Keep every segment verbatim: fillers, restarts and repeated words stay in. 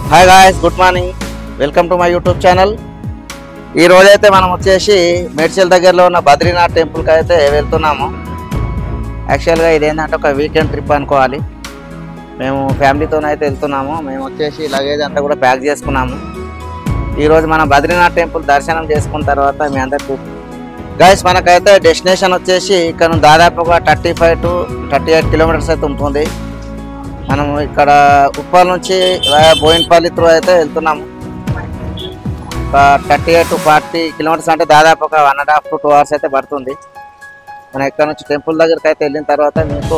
Hi guys, good morning. Welcome to my YouTube channel. ఈ రోజైతే మనం వచ్చేసి మేడ్చల్ దగ్గరలో ఉన్న బద్రీనాథ్ టెంపుల్కి అయితే వెళ్తున్నాము. యాక్చువల్గా ఇదేంటంటే ఒక వీకెండ్ ట్రిప్ అనుకోవాలి. మేము ఫ్యామిలీతోనైతే వెళ్తున్నాము. మేము వచ్చేసి లగేజ్ అంతా కూడా ప్యాక్ చేసుకున్నాము. ఈరోజు మనం బద్రీనాథ్ టెంపుల్ దర్శనం చేసుకున్న తర్వాత మీ అందరికీ గాయ్స్ మనకైతే డెస్టినేషన్ వచ్చేసి ఇక్కడ దాదాపుగా thirty five to thirty eight kilometres అయితే ఉంటుంది. మనం ఇక్కడ ఉప్పల్ నుంచి బోయిన్పల్లి త్రూ అయితే వెళ్తున్నాము. ఒక thirty eight to forty kilometres అంటే దాదాపు ఒక one and half to two hours అయితే పడుతుంది. మనం ఇక్కడ నుంచి టెంపుల్ దగ్గరికి అయితే వెళ్ళిన తర్వాత మీకు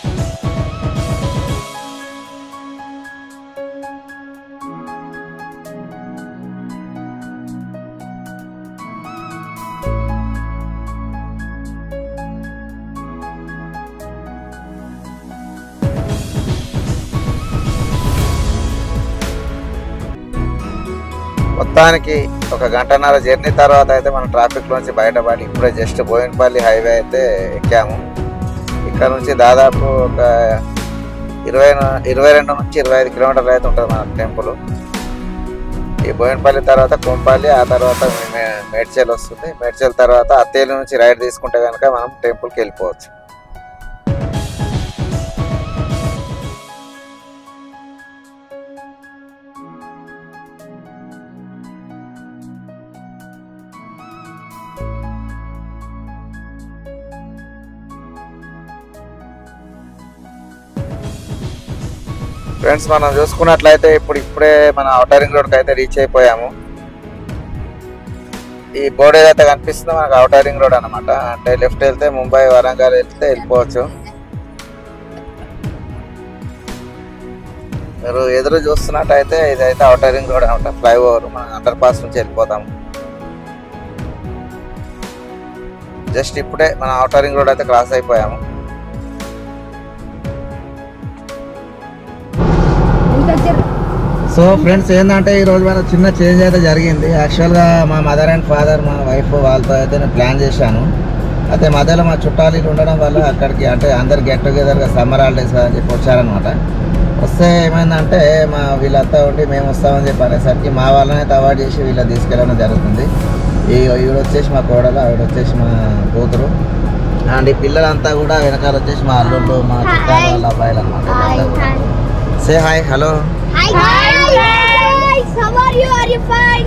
మొత్తానికి ఒక గంటన్నర జర్నీ తర్వాత అయితే మనం ట్రాఫిక్ నుంచి బయటపడి ఇప్పుడే జస్ట్ బోయిన్పల్లి హైవే అయితే ఎక్కాము. ఇక్కడ నుంచి దాదాపు ఒక ఇరవై ఇరవై రెండు నుంచి ఇరవై ఐదు కిలోమీటర్లు అయితే ఉంటుంది మన టెంపుల్. ఈ బోయిన్పల్లి తర్వాత కొంపల్లి, ఆ తర్వాత మేడ్చల్ వస్తుంది. మేడ్చల్ తర్వాత అత్తేలి నుంచి రైడ్ తీసుకుంటే కనుక మనం టెంపుల్కి వెళ్ళిపోవచ్చు. ఫ్రెండ్స్, మనం చూసుకున్నట్లయితే ఇప్పుడు ఇప్పుడే మన ఔటర్ రింగ్ రోడ్కి అయితే రీచ్ అయిపోయాము. ఈ బోర్డు ఏదైతే కనిపిస్తుందో మనకు ఔటర్ రింగ్ రోడ్ అనమాట. అంటే లెఫ్ట్ వెళ్తే ముంబై, వరంగల్ వెళ్తే వెళ్ళిపోవచ్చు. మీరు ఎదురు చూస్తున్నట్టయితే ఇదైతే ఔటర్ రింగ్ రోడ్ అనమాట, ఫ్లైఓవర్. మనం అండర్ పాస్ నుంచి వెళ్ళిపోతాము. జస్ట్ ఇప్పుడే మన ఔటర్ రింగ్ రోడ్ అయితే క్రాస్ అయిపోయాము. సో ఫ్రెండ్స్, ఏంటంటే ఈరోజు మన చిన్న చేంజ్ అయితే జరిగింది. యాక్చువల్గా మా మదర్ అండ్ ఫాదర్, మా వైఫ్ వాళ్ళతో అయితే నేను ప్లాన్ చేశాను. అయితే మధ్యలో మా చుట్టాలు ఇటు ఉండడం వల్ల అక్కడికి అంటే అందరు గెట్ టుగెదర్గా సమ్మర్ హాలిడేస్ అని చెప్పి వచ్చారనమాట. వస్తే ఏమైందంటే మా వీళ్ళంతా ఉండి మేము వస్తామని చెప్పి అనేసరికి మా వాళ్ళని అవాయిడ్ చేసి వీళ్ళని తీసుకెళ్ళడం జరుగుతుంది. ఈ ఈవిడ వచ్చేసి మా కోడలు, ఆవిడ వచ్చేసి మా కూతురు, అండ్ ఈ పిల్లలంతా కూడా వెనకాల వచ్చేసి మా అల్లుళ్ళు, మా చుట్టాలు వాళ్ళ అబ్బాయిలు అనమాట. Say hi. Hello. Hi guys, how are you? Are you fine?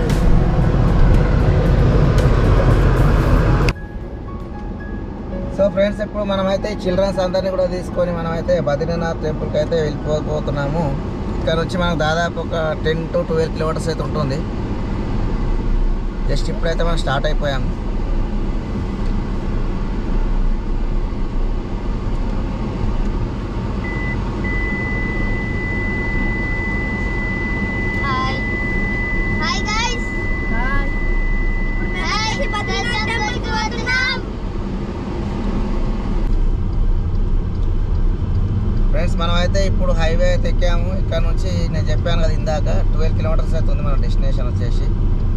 So friends, ఇప్పుడు మనమైతే చిల్డ్రన్స్ అందరినీ కూడా తీసుకొని మనమైతే బద్రీనాథ్ టెంపుల్కి అయితే వెళ్ళిపోతున్నాము. ఇక్కడ వచ్చి మనకు దాదాపు ఒక టెన్ టు ట్వెల్వ్ కిలోమీటర్స్ అయితే ఉంటుంది. జస్ట్ ఇప్పుడైతే మనం స్టార్ట్ అయిపోయాము. ఫ్రెండ్స్, మనం అయితే ఇప్పుడు హైవే అయితే ఎక్కాము. ఇక్కడ నుంచి నేను చెప్పాను కదా ఇందాక ట్వెల్వ్ కిలోమీటర్స్ అయితే ఉంది మన డెస్టినేషన్ వచ్చేసి.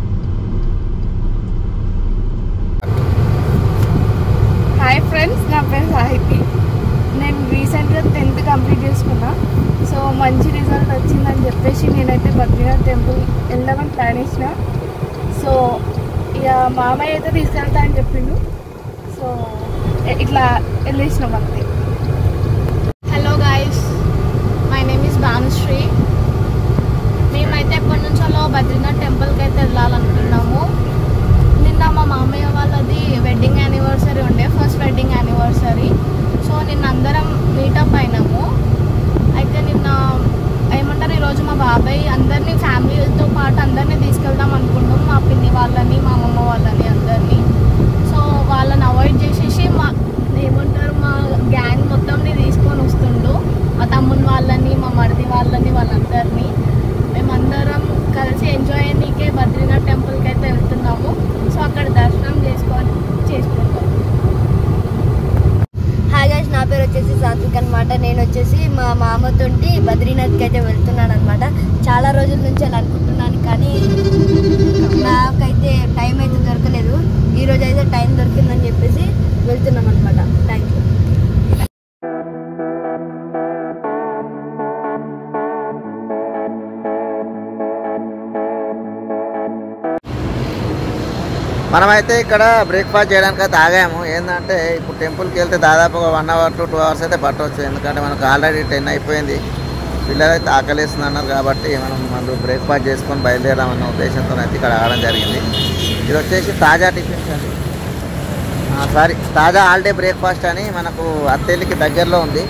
హాయ్ ఫ్రెండ్స్, నా పేరు సాహితి. నేను రీసెంట్గా టెన్త్ కంప్లీట్ చేసుకున్నా. సో మంచి రిజల్ట్ వచ్చిందని చెప్పేసి నేనైతే బద్రీనాథ్ టెంపుల్ వెళ్దామని ప్లాన్ చేసిన. సో ఇక మామయ్య అయితే తీసుకెళ్తా అని చెప్పిండు. సో ఇట్లా వెళ్ళేసినాం అంతే. Hello guys, my name is Bhanushree. మేమైతే ఎప్పటి నుంచో బద్రీనాథ్ టెంపుల్కి అయితే వెళ్ళాలనుకున్నాము. నిన్న మా మామయ్య వాళ్ళది వెడ్డింగ్ యానివర్సరీ ఉండే, ఫస్ట్ వెడ్డింగ్ యానివర్సరీ. సో నిన్న అందరం మీటప్ అయినాము. అయితే నిన్న ఏమంటారు, ఈరోజు మా బాబాయ్ అందరినీ ఫ్యామిలీతో పాటు అందరినీ తీసుకెళ్దాం అనుకున్నాం. మా పిన్ని వాళ్ళని, మా అమ్మమ్మ వాళ్ళని అందరినీ. సో వాళ్ళని అవాయిడ్ చేసేసి మా ఏమంటారు మా గ్యాంగ్ మొత్తంని తీసుకొని వస్తుండు. మా తమ్ముని వాళ్ళని, మా మరిది వాళ్ళని, వాళ్ళందరినీ మేమందరం కలిసి ఎంజాయ్ అయ్యే బద్రీనాథ్ టెంపుల్కి అయితే వెళ్తున్నాము. సో అక్కడ దర్శనం చేసుకొని చేసుకుంటాం. హాయ్ గైస్, నా పేరు వచ్చేసి సాత్విక్ అనమాట. నేను వచ్చేసి మా మామతోటి బద్రీనాథ్కి అయితే వెళ్తున్నాను అనమాట. చాలా రోజుల నుంచి అలా అనుకుంటున్నాను, కానీ నాకైతే టైం అయితే దొరకలేదు. ఈరోజు అయితే టైం దొరికిందని చెప్పేసి వెళ్తున్నాం అనమాట. Thank you. మనమైతే ఇక్కడ బ్రేక్ఫాస్ట్ చేయడానికి అయితే ఆగాము. ఏంటంటే ఇప్పుడు టెంపుల్కి వెళ్తే దాదాపు ఒక one hour to two hours అయితే పట్టవచ్చు. ఎందుకంటే మనకు ఆల్రెడీ టెన్ అయిపోయింది. పిల్లలు అయితే ఆకలిస్తుంది అన్నారు కాబట్టి మనం మళ్ళీ బ్రేక్ఫాస్ట్ చేసుకొని బయలుదేరామన్న ఉద్దేశంతో అయితే ఇక్కడ ఆగడం జరిగింది. ఇది వచ్చేసి తాజా టిఫిన్స్ అండి, సారీ తాజా ఆల్ డే బ్రేక్ఫాస్ట్ అని మనకు అత్తేలికి దగ్గరలో ఉంది.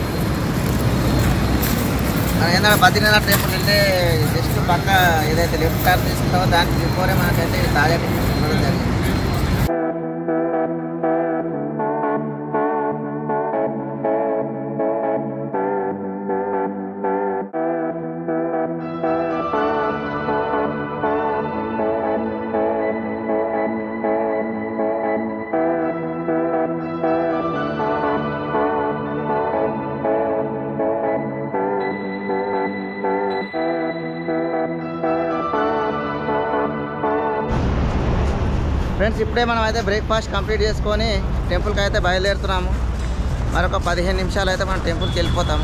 మనం ఏంటంటే బద్రీనాథ్ టెంపుల్ వెళ్తే జస్ట్ పక్క ఏదైతే లెఫ్ట్ టర్న్ తీసుకుంటామో దానికి బిఫోరే మనకైతే తాజా టిఫిన్స్ ఉండడం జరిగింది. ఫ్రెండ్స్ ఇప్పుడే మనం అయితే బ్రేక్ఫాస్ట్ కంప్లీట్ చేసుకొని టెంపుల్కి అయితే బయలుదేరుతున్నాము. మరొక పదిహేను నిమిషాలు అయితే మనం టెంపుల్కి వెళ్ళిపోతాము.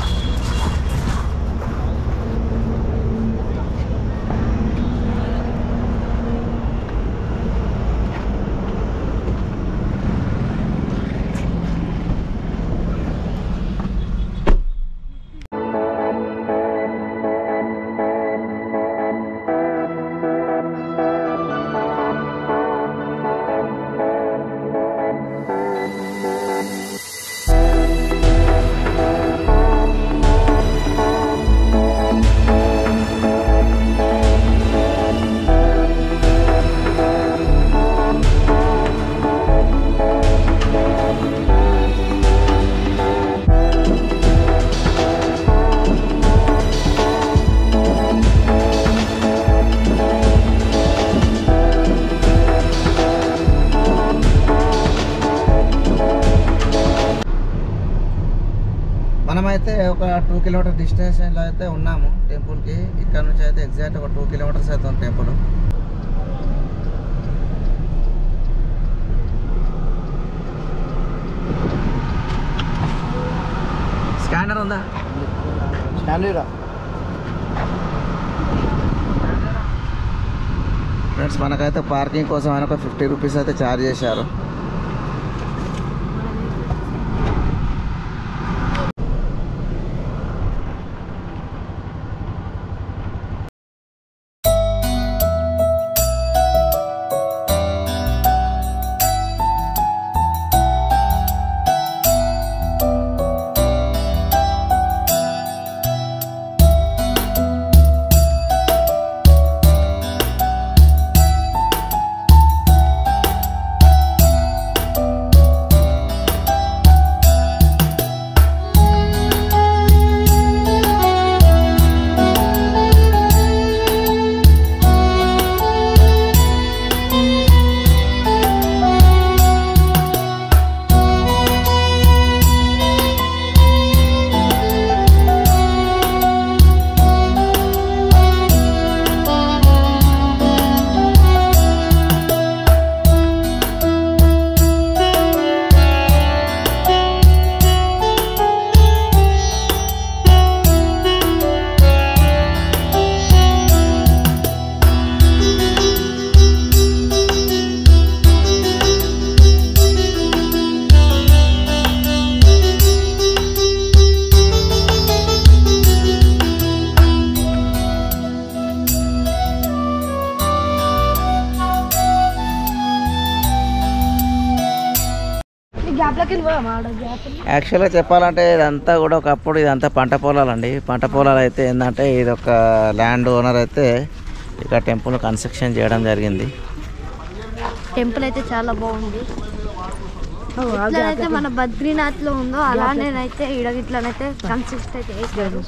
మనమైతే ఒక టూ కిలోమీటర్ డిస్టెన్స్లో అయితే ఉన్నాము టెంపుల్కి. ఇక్కడ నుంచి అయితే ఎగ్జాక్ట్ ఒక టూ కిలోమీటర్స్ అయితే ఉంది టెంపుల్. స్కానర్ ఉందా? స్కానర్ ఫ్రెండ్స్ మనకైతే పార్కింగ్ కోసం ఆయన ఒక ఫిఫ్టీ రూపీస్ అయితే ఛార్జ్ చేశారు. యాక్చువల్గా చెప్పాలంటే ఇదంతా కూడా ఒకప్పుడు ఇదంతా పంట పొలాలండి. పంట పొలాలు అయితే ఏంటంటే ఇది ఒక ల్యాండ్ ఓనర్ అయితే ఇక టెంపుల్ కన్స్ట్రక్షన్ చేయడం జరిగింది. టెంపుల్ అయితే చాలా బాగుంది. ఎట్లనైతే మన బద్రీనాథ్ లో ఉందో అలానేనైతే ఇడగిట్లనైతే కన్స్ట్రక్ట్ అయితే చేశారు.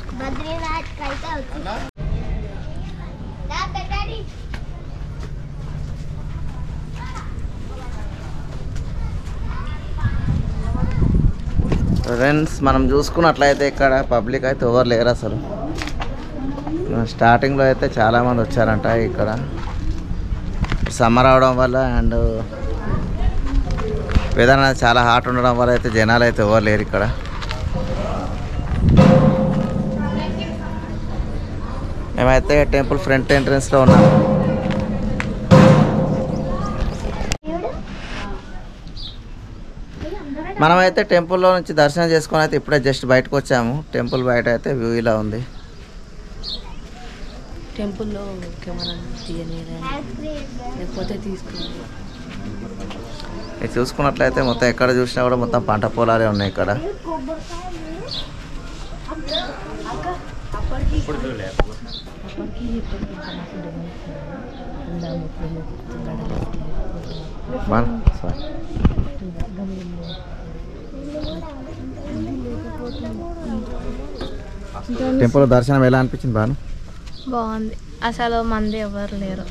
ఫ్రెండ్స్ మనం చూసుకున్నట్లయితే ఇక్కడ పబ్లిక్ అయితే ఎవరు లేరు అసలు. స్టార్టింగ్లో అయితే చాలామంది వచ్చారంట. ఇక్కడ సమ్మర్ అవడం వల్ల అండ్ వెదర్ అనేది చాలా హాట్ ఉండడం వల్ల అయితే జనాలు అయితే ఎవరు లేరు ఇక్కడ. మేమైతే టెంపుల్ ఫ్రంట్ ఎంట్రన్స్లో ఉన్నాము. మనమైతే టెంపుల్లో నుంచి దర్శనం చేసుకొని అయితే ఇప్పుడే జస్ట్ బయటకు వచ్చాము. టెంపుల్ బయట అయితే వ్యూ ఇలా ఉంది. టెంపుల్లో కెమెరా లేకపోతే తీసుకుంటాం. ఇది చూసుకున్నట్లయితే మొత్తం ఎక్కడ చూసినా కూడా మొత్తం పంట పొలాలే ఉన్నాయి ఇక్కడ. టెంపుల్ దర్శనం ఎలా అనిపించింది బాను? బాగుంది, అసలు మంది ఎవరు లేరు.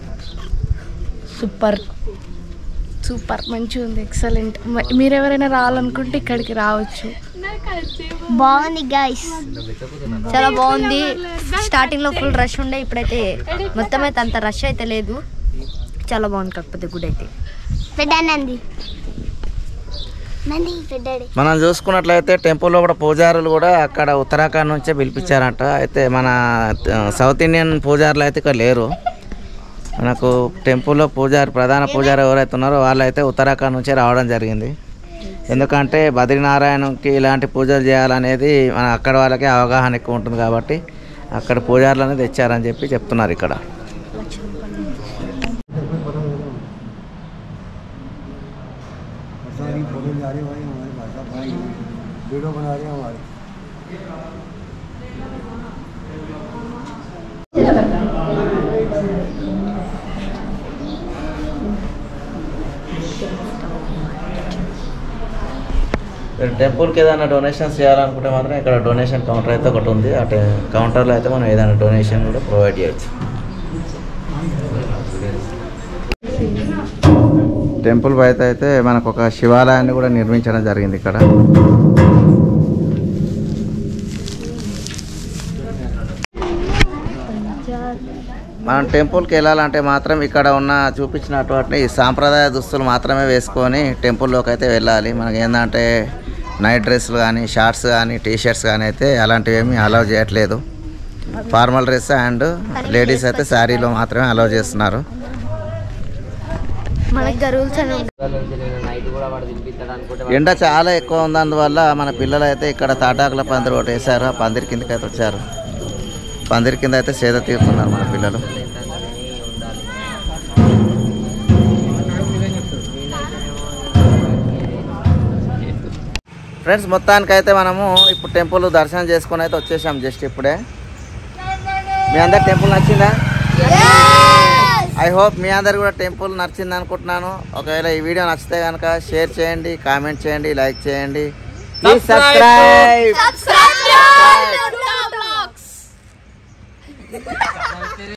సూపర్ సూపర్ మంచిగా ఉంది, ఎక్సలెంట్. మీరు ఎవరైనా రావాలనుకుంటే ఇక్కడికి రావచ్చు. బాగుంది గైస్, చాలా బాగుంది. స్టార్టింగ్ లో ఫుల్ రష్ ఉండే, ఇప్పుడైతే మొత్తం అయితే అంత రష్ అయితే లేదు. చాలా బాగుంది. కాకపోతే గుడి అయితే మనం చూసుకున్నట్లయితే టెంపుల్లో కూడా పూజారులు కూడా అక్కడ ఉత్తరాఖండ్ నుంచే పిలిపించారంట. అయితే మన సౌత్ ఇండియన్ పూజారులు అయితే ఇక్కడ లేరు. మనకు టెంపుల్లో పూజారి ప్రధాన పూజారి ఎవరైతే ఉన్నారో వాళ్ళైతే ఉత్తరాఖండ్ నుంచే రావడం జరిగింది. ఎందుకంటే బద్రీనారాయణకి ఇలాంటి పూజలు చేయాలనేది మన అక్కడ వాళ్ళకి అవగాహన ఎక్కువ ఉంటుంది కాబట్టి అక్కడ పూజారులు అనేది తెచ్చారని చెప్పి చెప్తున్నారు ఇక్కడ. టెంపుల్కి ఏదైనా డొనేషన్స్ చేయాలనుకుంటే మాత్రం ఇక్కడ డొనేషన్ కౌంటర్ అయితే ఒకటి ఉంది. ఆ కౌంటర్లో అయితే మనం ఏదైనా డొనేషన్ కూడా ప్రొవైడ్ చేయొచ్చు. టెంపుల్ బయట అయితే మనకు ఒక శివాలయాన్ని కూడా నిర్మించడం జరిగింది ఇక్కడ. మనం టెంపుల్కి వెళ్ళాలంటే మాత్రం ఇక్కడ ఉన్న చూపించినటువంటి సాంప్రదాయ దుస్తులు మాత్రమే వేసుకొని టెంపుల్లోకి అయితే వెళ్ళాలి. మనకి ఏంటంటే నైట్ డ్రెస్సులు కానీ షార్ట్స్ కానీ టీషర్ట్స్ కానీ అయితే అలాంటివి ఏమీ అలౌ చేయట్లేదు. ఫార్మల్ డ్రెస్ అండ్ లేడీస్ అయితే శారీలో మాత్రమే అలౌ చేస్తున్నారు. ఎండ చాలా ఎక్కువ ఉంది, అందువల్ల మన పిల్లలు అయితే ఇక్కడ తాటాకుల పందిరి ఒకటి వేశారు. ఆ పందిరి కిందకి అయితే వచ్చారు. పందిరి కింద అయితే సేద తీరుతున్నారు మన పిల్లలు. ఫ్రెండ్స్, మొత్తానికైతే మనము ఇప్పుడు టెంపుల్ దర్శనం చేసుకొని అయితే వచ్చేసాం జస్ట్ ఇప్పుడే. మీ అందరు టెంపుల్ నచ్చిందా? ఐ హోప్ మీ అందరు కూడా టెంపుల్ నచ్చింది అనుకుంటున్నాను. ఒకవేళ ఈ వీడియో నచ్చితే కనుక షేర్ చేయండి, కామెంట్ చేయండి, లైక్ చేయండి. Please subscribe.